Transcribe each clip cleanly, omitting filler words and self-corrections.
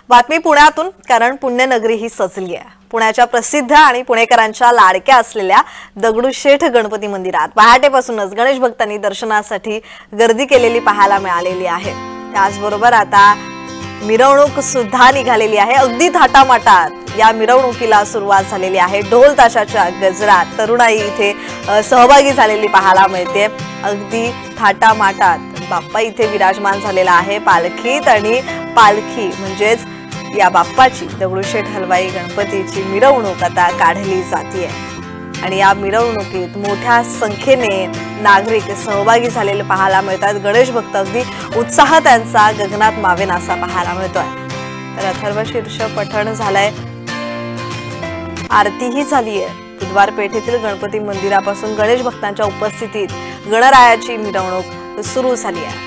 बातमी पुण्यातून, कारण पुण्यनगरी ही सजली आहे। पुण्याच्या प्रसिद्ध आणि पुणेकरांच्या लाडक्या असलेल्या दगडूशेठ गणपती मंदिरात पहाटेपासूनच गणेश भक्तांनी दर्शनासाठी गर्दी केलेली पाहायला मिळालेली आहे। त्याचबरोबर आता मिरवणूक सुद्धा निघालेली आहे। अगदी थाटामाटात या मिरवणुकीला सुरुवात झालेली आहे। ढोल ताशाच्या गजरात तरुणाई इथे सहभागी झालेली पाहायला मिळते। अगदी थाटामाटात बाप्पा इथे विराजमान झालेला आहे पालखीत, आणि पालखी म्हणजेच या बाप्पाची दगडूशेठ हलवाई गणपतीची मिरवणूक आता काढली जाते आणि या मिरवणुकीत मोठ्या संख्येने नागरिक सहभागी झालेले पाहायला मिळतात। गणेश भक्त अगदी उत्साह त्यांचा गगनात मावेनासा पाहायला मिळतोय। तर अथर्वशीर्ष पठण झालंय, आरतीही झाली आहे। बुधवार पेठेतील गणपती मंदिरापासून गणेश भक्तांच्या उपस्थितीत गणरायाची मिरवणूक सुरू झाली आहे।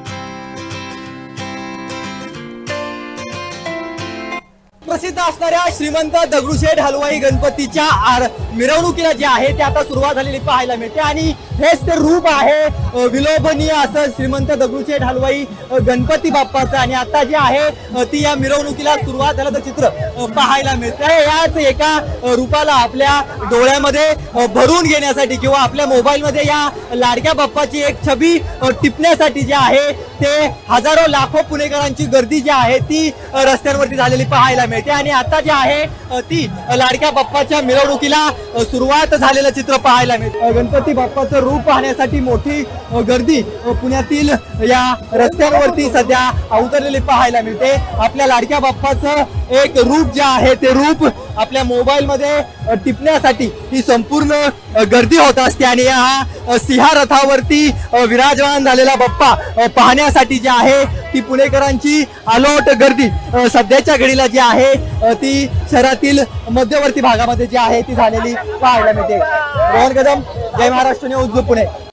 प्रसिद्ध असणाऱ्या श्रीमंत दगडूशेठ हलवाई गणपतीच्या मिरवणुकीला जे आहे ते आता सुरुवात झालेली पाहायला मिळते आणि हेच ते रूप आहे विलोभनीय असं श्रीमंत दगडूशेठ हलवाई गणपती बाप्पाचं। आणि आता जे आहे ती या मिरवणुकीला सुरुवात झाल्याचं चित्र पाहायला मिळतंय। याच एका रूपाला आपल्या डोळ्यामध्ये भरून घेण्यासाठी किंवा आपल्या मोबाईलमध्ये या लाडक्या बाप्पाची एक छबी टिपण्यासाठी जे आहे ते हजारो लाखो पुणेकरांची गर्दी जी आहे ती रस्त्यांवरती झालेली पाहायला मिळते। आणि आता जे आहे ती लाडक्या बाप्पाच्या मिरवणुकीला सुरुवात झालेलं चित्र पाहायला मिळते। गणपती बाप्पाचं रूप पाहण्यासाठी मोठी गर्दी पुण्यातील या रस्त्यांवरती सध्या उतरलेली पाहायला मिळते। आपल्या लाडक्या बाप्पाचं एक रूप जे आहे ते रूप आपल्या मोबाईल मध्ये टिपण्यासाठी ही संपूर्ण गर्दी होत असते आणि या सिंहरथावरती विराजमान झालेला बाप्पा पाहण्यासाठी जे आहे ती पुणेकरांची अलोट गर्दी सध्याच्या घडीला जी आहे ती शहरातील मध्यवर्ती भागामध्ये जी आहे ती झालेली पाहायला मिळते। रोहन कदम, जय महाराष्ट्र न्यूज, पुणे।